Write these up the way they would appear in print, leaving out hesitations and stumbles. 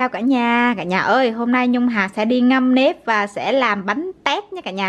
Chào cả nhà ơi, hôm nay Nhung Hà sẽ đi ngâm nếp và sẽ làm bánh tét nha cả nhà.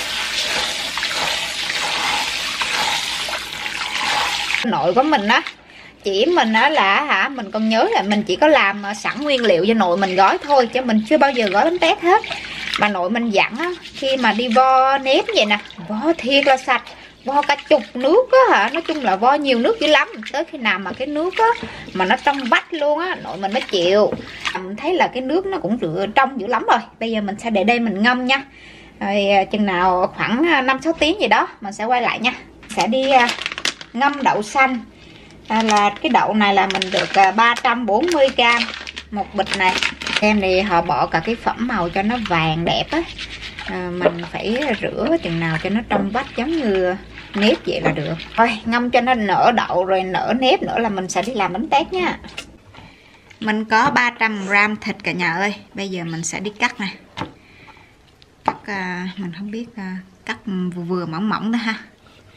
Nội của mình á, chỉ mình á là mình còn nhớ là mình chỉ có làm sẵn nguyên liệu cho nội mình gói thôi, chứ mình chưa bao giờ gói bánh tét hết. Mà nội mình dặn á, khi mà đi vo nếp vậy nè, vo thiệt là sạch, vo cả chục nước á hả, nói chung là vo nhiều nước dữ lắm, tới khi nào mà cái nước á mà nó trong vắt luôn á, nội mình mới chịu. Mình thấy là cái nước nó cũng rửa trong dữ lắm rồi. Bây giờ mình sẽ để đây mình ngâm nha, rồi chừng nào khoảng 5-6 tiếng gì đó mình sẽ quay lại nha. Sẽ đi ngâm đậu xanh. Là cái đậu này là mình được 340g một bịch này. Em thì họ bỏ cả cái phẩm màu cho nó vàng đẹp á. Mình phải rửa chừng nào cho nó trong vắt giống như nếp vậy là được. Thôi ngâm cho nó nở đậu rồi nở nếp nữa là mình sẽ đi làm bánh tét nha. Mình có 300g thịt cả nhà ơi. Bây giờ mình sẽ đi cắt nè. Cắt mình không biết cắt vừa vừa mỏng mỏng đó ha.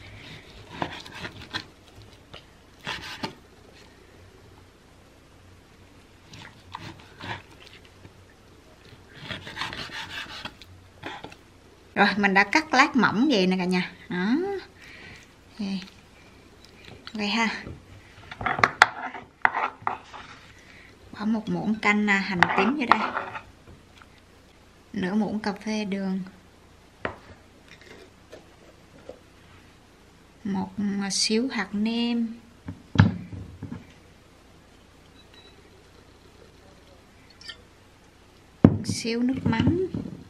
Rồi mình đã cắt lát mỏng vậy nè cả nhà. Đó. Vậy ha. Bỏ một muỗng canh hành tím vô đây. Nửa muỗng cà phê đường. Một xíu hạt nêm. Một xíu nước mắm.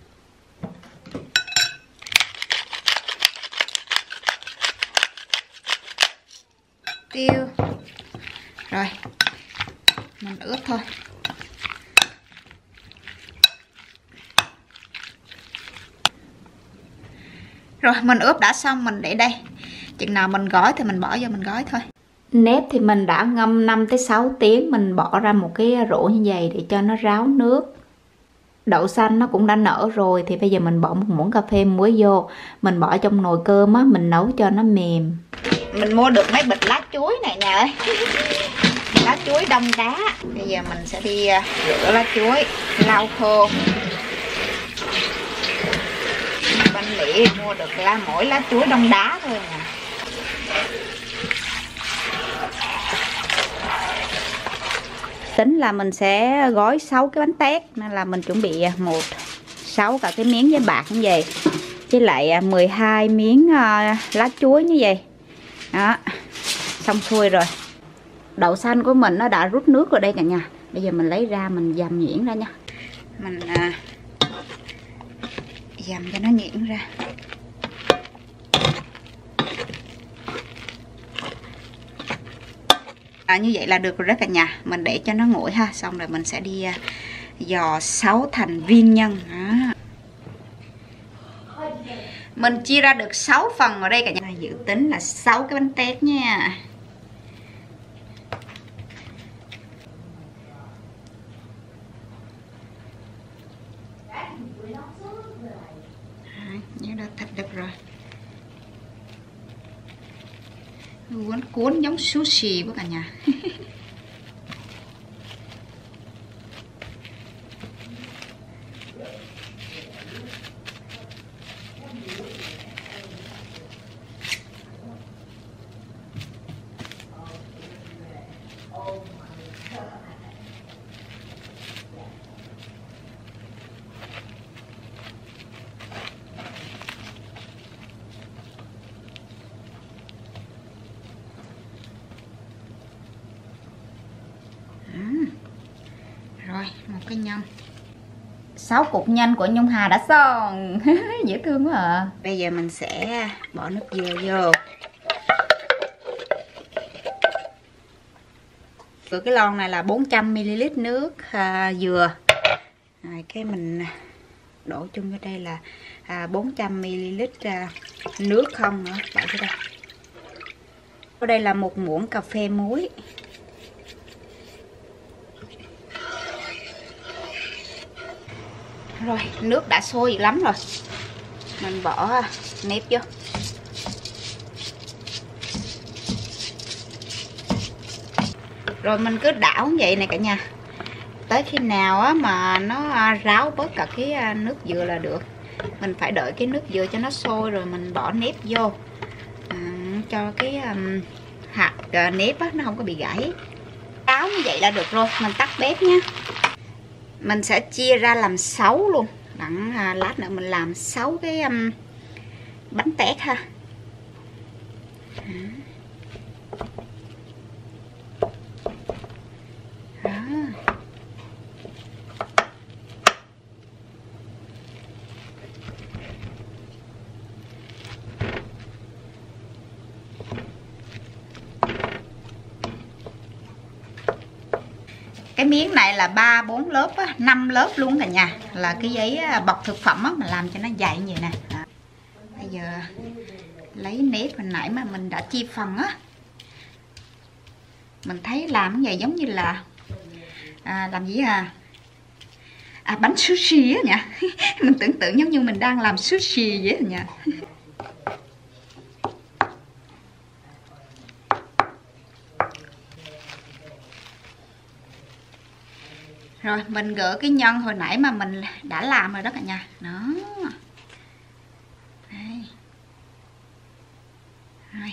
Tiêu. Rồi mình ướp thôi. Rồi mình ướp đã xong, mình để đây, chừng nào mình gói thì mình bỏ vô mình gói thôi. Nếp thì mình đã ngâm 5-6 tiếng, mình bỏ ra một cái rổ như vậy để cho nó ráo nước. Đậu xanh nó cũng đã nở rồi thì bây giờ mình bỏ một muỗng cà phê muối vô, mình bỏ trong nồi cơm á, mình nấu cho nó mềm. Mình mua được mấy bịch lá chuối này nè ơi. Lá chuối đông đá. Bây giờ mình sẽ đi rửa lá chuối, lau khô. Bên Mỹ mua được mỗi lá chuối đông đá thôi nè. Tính là mình sẽ gói 6 cái bánh tét, nên là mình chuẩn bị 6 cả cái miếng giấy bạc như vậy, với lại 12 miếng lá chuối như vậy. Đó, xong xuôi rồi. Đậu xanh của mình nó đã rút nước rồi đây cả nhà. Bây giờ mình lấy ra mình dầm nhuyễn ra nha. Mình dầm cho nó nhuyễn ra. Như vậy là được rồi đó cả nhà. Mình để cho nó nguội ha. Xong rồi mình sẽ đi giò 6 thành viên nhân. Đó. Mình chia ra được 6 phần ở đây cả nhà. Dự tính là 6 cái bánh tét nha. Nhớ đã thịt được rồi. Cuốn cuốn giống sushi của cả nhà. Rồi, một cái nhân. 6 cục nhân của Nhung Hà đã xong. Dễ thương quá à. Bây giờ mình sẽ bỏ nước dừa vô. Của cái lon này là 400ml nước dừa. Rồi cái mình đổ chung vào đây là 400ml nước không nữa, bỏ vô đây. Ở đây là 1 muỗng cà phê muối. Rồi, nước đã sôi lắm rồi. Mình bỏ nếp vô. Rồi mình cứ đảo như vậy này cả nhà. tới khi nào á mà nó ráo bớt cả cái nước dừa là được. Mình phải đợi cái nước dừa cho nó sôi rồi mình bỏ nếp vô, cho cái hạt nếp á, nó không có bị gãy. Ráo như vậy là được rồi. Mình tắt bếp nha. Mình sẽ chia ra làm 6 luôn. Đặng lát nữa mình làm 6 cái bánh tét ha. Đó. Cái miếng này là 3-4 lớp á, 5 lớp luôn cả nhà. Là cái giấy bọc thực phẩm á, mà làm cho nó dày như vậy nè. Đó. Bây giờ lấy nếp hồi nãy mà mình đã chia phần á. Mình thấy làm cái này giống như là làm gì bánh sushi á nha. Mình tưởng tượng giống như mình đang làm sushi vậy nha. Rồi mình gỡ cái nhân hồi nãy mà mình đã làm rồi đó cả nhà. Đó. Đây. Rồi.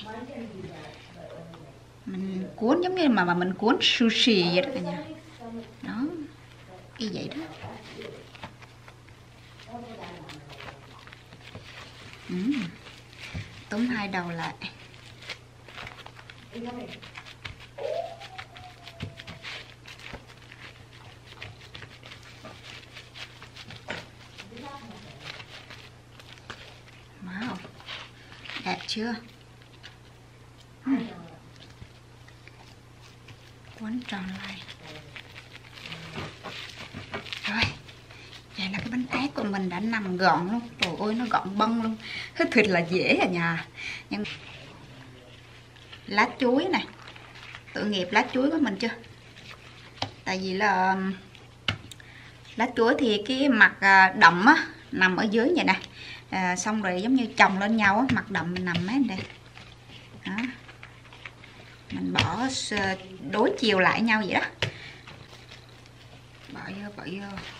Mình cuốn giống như mà mình cuốn sushi vậy đó cả nhà. Đó. Y vậy đó. Túm hai đầu lại. Wow. Đẹp chưa? Quấn tròn lại. Rồi. Vậy là cái bánh tét của mình đã nằm gọn luôn. Trời ơi nó gọn bâng luôn. Thiệt là dễ à nhà. Nhưng lá chuối này. Tội nghiệp lá chuối của mình chưa? Tại vì là lá chuối thì cái mặt đậm á nằm ở dưới vậy nè. Xong rồi giống như chồng lên nhau á, mặt đậm mình nằm mấy đây. Đó. Mình bỏ đối chiều lại nhau vậy đó. Bỏ vô.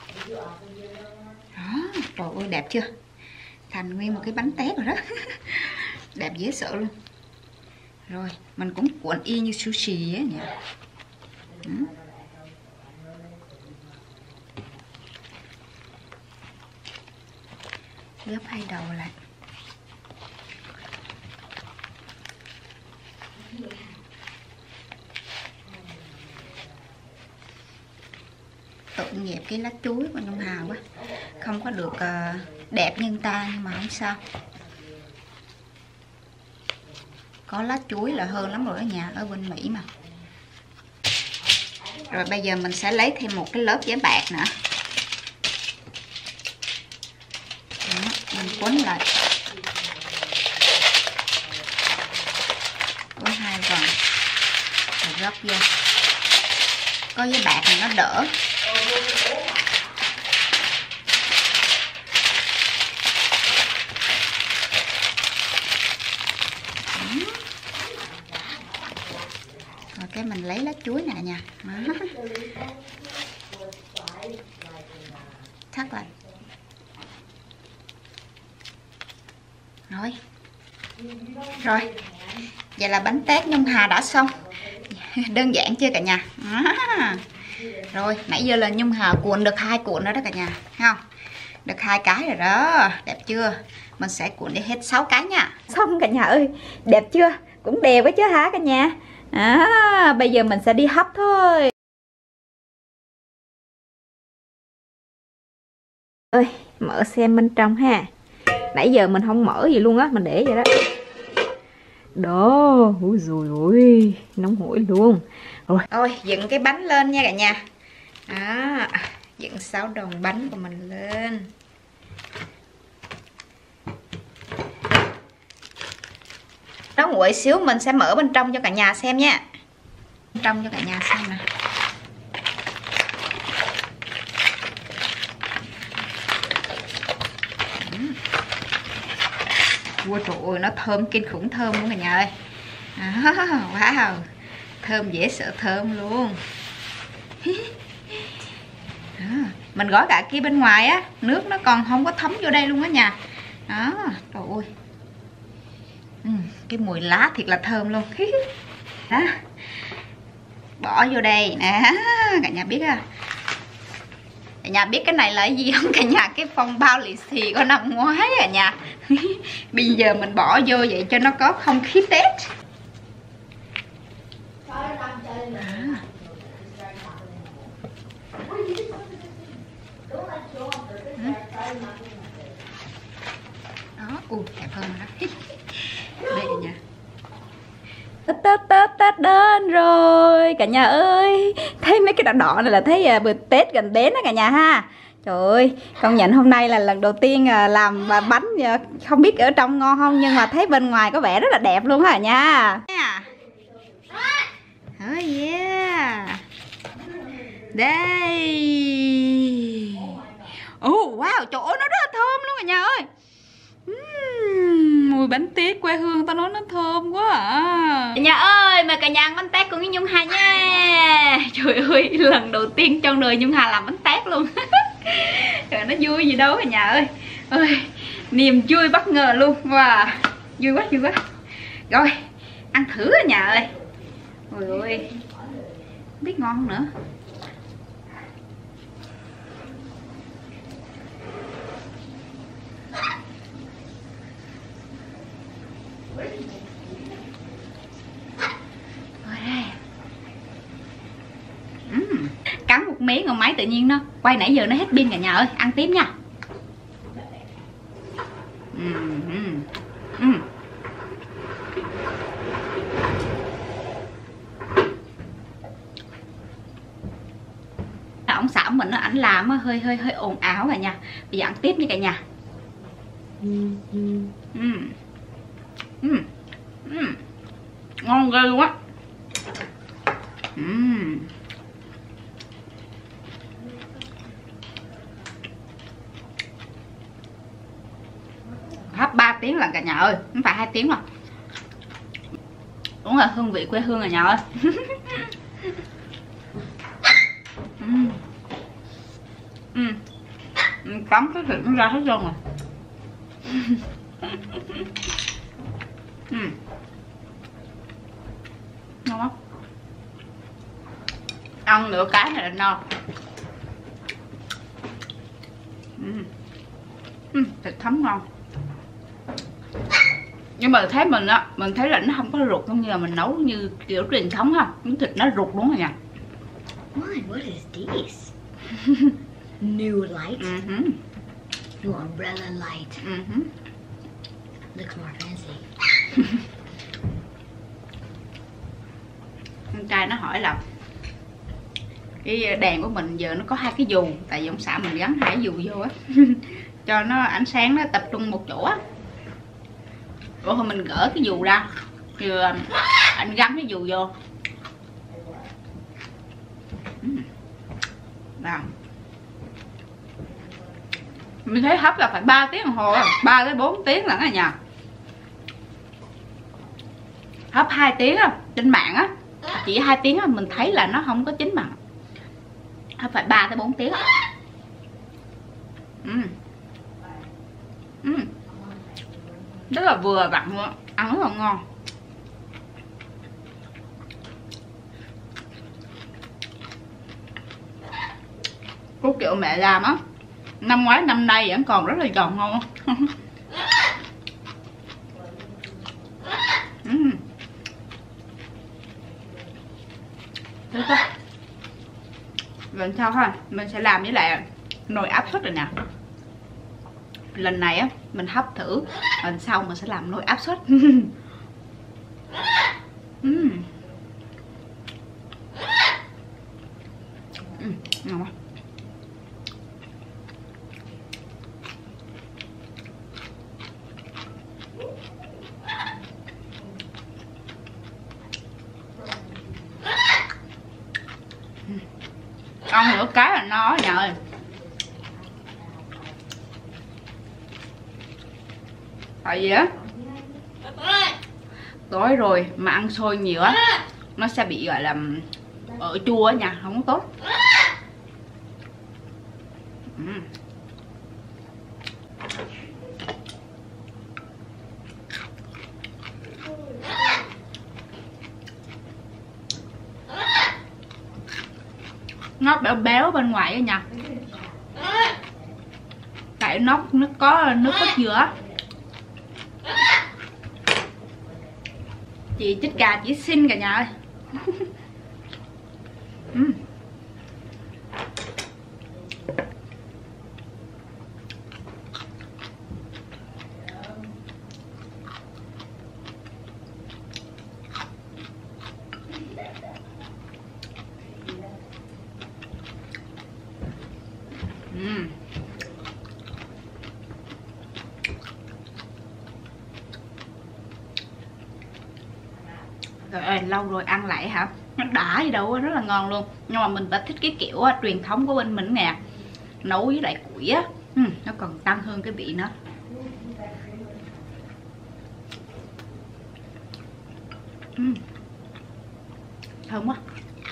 Đó, trời ơi đẹp chưa? Thành nguyên một cái bánh tét rồi đó. Đẹp dễ sợ luôn. Rồi, mình cũng cuộn y như sushi á nhỉ. Gấp hai đầu lại. Tội nghiệp cái lá chuối của Nhung Hà quá. Không có được đẹp như người ta nhưng mà không sao. Có lá chuối là hơn lắm rồi ở nhà, ở bên Mỹ mà. Rồi bây giờ mình sẽ lấy thêm một cái lớp giấy bạc nữa. Đó, mình quấn lại. Quấn hai vòng. Rồi gấp vô. Có giấy bạc thì nó đỡ. Rồi cái mình lấy lá chuối nè nha. Thắt lại. Rồi. Vậy là bánh tét Nhung Hà đã xong. Đơn giản chưa cả nhà? Rồi, nãy giờ là Nhung Hà cuộn được 2 cuộn rồi đó cả nhà, thấy không? Được 2 cái rồi đó, đẹp chưa? Mình sẽ cuộn đi hết 6 cái nha. Xong cả nhà ơi, đẹp chưa? Cũng đẹp quá chứ hả cả nhà? Bây giờ mình sẽ đi hấp thôi. Ơi, mở xem bên trong ha. Nãy giờ mình không mở gì luôn á, mình để vậy đó. Đó, ui dồi ôi, nóng hổi luôn. Rồi, dựng cái bánh lên nha cả nhà. Đó, dựng 6 đòn bánh của mình lên. Nó nguội xíu mình sẽ mở bên trong cho cả nhà xem nha. Bên trong cho cả nhà xem nè. Ui trời ơi, nó thơm kinh khủng thơm luôn cả nhà ơi. Wow, thơm dễ sợ thơm luôn. Mình gói cả kia bên ngoài á, nước nó còn không có thấm vô đây luôn á nha. Đó, trời ơi. Cái mùi lá thiệt là thơm luôn. Đó. Bỏ vô đây nè. Cả nhà biết à. Cả nhà biết cái này là cái gì không cả nhà? Cái phong bao lì xì của năm ngoái à nhà. Bây giờ mình bỏ vô vậy cho nó có không khí Tết. Đó, đẹp hơn đó. Đây cả nhà. Tết đến rồi cả nhà ơi. Thấy mấy cái đỏ đỏ này là thấy bữa Tết gần đến đó cả nhà ha. Trời ơi, công nhận hôm nay là lần đầu tiên làm bánh, không biết ở trong ngon không nhưng mà thấy bên ngoài có vẻ rất là đẹp luôn hả nha. Oh yeah. Đây. Wow, trời ơi nó rất là thơm luôn cả nhà ơi. Mùi bánh tét quê hương tao nói nó thơm quá à. Cả nhà ơi, mời cả nhà ăn bánh tét cùng với Nhung Hà nha. Trời ơi, lần đầu tiên trong đời Nhung Hà làm bánh tét luôn. Trời, nó vui gì đâu cả nhà ơi. Ơi, niềm vui bất ngờ luôn. Wow, vui quá, vui quá. Rồi, ăn thử cả nhà ơi. Ôi ơi, không biết ngon không nữa. Cắn một miếng ngon máy tự nhiên nó quay nãy giờ nó hết pin cả nhà ơi. Ăn tiếp nha. Ông xã mình nó ảnh làm hơi ồn ào cả nhà. Bây giờ ăn tiếp nha cả nhà. Ngon ghê luôn á. Hấp 3 tiếng là cả nhà ơi, không phải 2 tiếng đâu. Đúng là hương vị quê hương cả nhà ơi. Cắm cái thịt nó ra hết trơn rồi. Ngon lắm. Ăn nửa cái này là no. Thịt thấm ngon. Nhưng mà thấy mình thấy là nó không có ruột giống như là mình nấu như kiểu truyền thống ha. Miếng thịt nó ruột đúng rồi nha. What is this? New light? New umbrella light. Looks more fancy. Con trai nó hỏi là cái đèn của mình giờ nó có 2 cái dù, tại vì ông xã mình gắn 2 dù vô á. Cho nó ánh sáng nó tập trung một chỗ á. Rồi mình gỡ cái dù ra thì anh gắn cái dù vô. Nào. Mình thấy hấp là phải 3 tiếng đồng hồ, 3 tới 4 tiếng lận cả nhà. Hấp 2 tiếng á, trên mạng á, chỉ 2 tiếng á, mình thấy là nó không có chín bằng. Hấp phải 3 tới 4 tiếng á. Rất là vừa vặn luôn, ăn rất là ngon. Cô kiểu mẹ làm á, năm ngoái năm nay vẫn còn rất là giòn ngon. Thế thôi. Lần sau ha, mình sẽ làm với lại nồi áp suất rồi nè. Lần này á, mình hấp thử, lần sau mình sẽ làm nồi áp suất. Ngon quá. Ăn nửa cái là no nhà ơi. Tại vì á, tối rồi mà ăn xôi nhiều á, nó sẽ bị gọi là ở chua á nha, không có tốt. Nó béo béo bên ngoài á nha, tại nó có nước cốt dừa. Chị chích gà chỉ xinh cả nhà ơi. Trời ơi, lâu rồi ăn lại hả? Nó đã gì đâu, rất là ngon luôn. Nhưng mà mình đã thích cái kiểu truyền thống của bên mình nè, nấu với lại củi á, nó còn tăng hơn cái vị nữa. Thơm quá.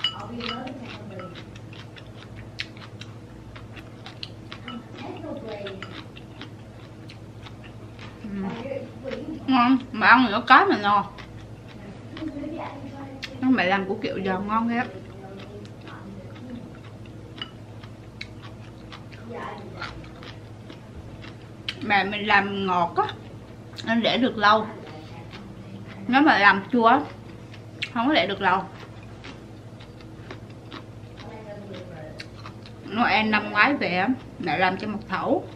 Ngon, mà ăn nữa cái mà ngon. Nó mẹ làm củ kiệu giòn ngon ghê. Mẹ mình làm ngọt á nên để được lâu. Nếu mà làm chua không có để được lâu. Noel năm ngoái về mẹ làm cho một thẩu,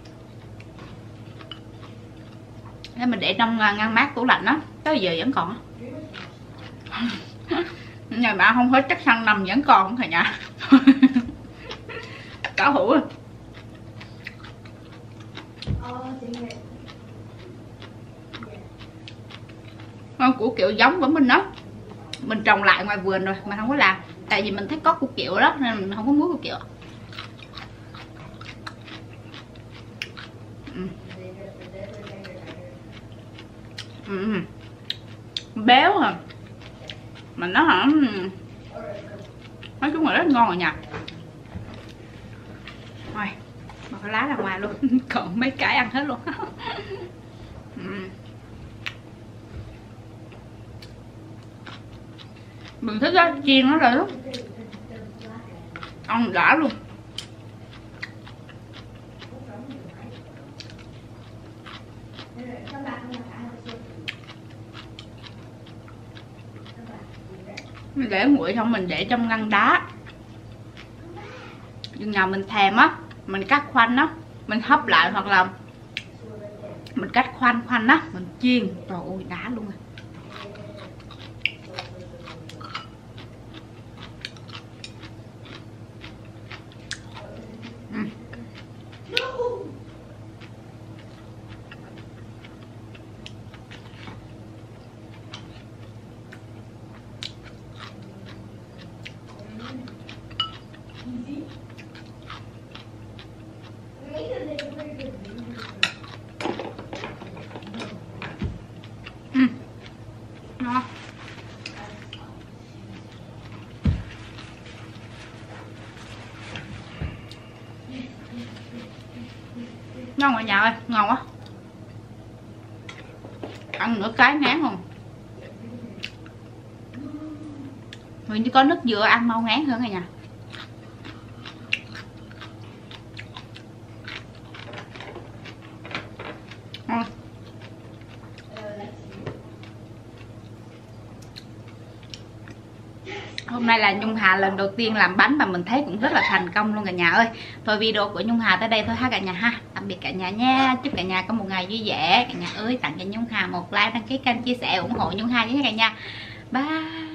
nên mình để trong ngăn mát tủ lạnh á, tới giờ vẫn còn. Nhà bạn không hết chắc sang năm vẫn còn cả nhà. Cả hũ. Con củ kiệu giống của mình đó, mình trồng lại ngoài vườn rồi mà không có làm, tại vì mình thích có củ kiệu đó nên mình không có muối củ kiệu. Béo à, mà nó hả, nói chung là rất ngon rồi nha. Thôi bỏ cái lá ra ngoài luôn. Còn mấy cái ăn hết luôn. Mình thích đó, chiên nó rồi đó, ăn đã luôn. Mình để nguội xong mình để trong ngăn đá. Chừng nào mình thèm á, mình cắt khoanh á, mình hấp lại, hoặc là mình cắt khoanh á, mình chiên. Trời ơi đã luôn rồi. Ngon mọi nhà ơi, ngon quá. Ăn nửa cái ngán không? Mình chỉ có nước dừa ăn mau ngán hơn rồi nha. Hôm nay là Nhung Hà lần đầu tiên làm bánh mà mình thấy cũng rất là thành công luôn cả nhà ơi. Thôi video của Nhung Hà tới đây thôi ha cả nhà ha. Tạm biệt cả nhà nha. Chúc cả nhà có một ngày vui vẻ. Cả nhà ơi tặng cho Nhung Hà một like, đăng ký kênh, chia sẻ ủng hộ Nhung Hà nhé cả nhà. Bye.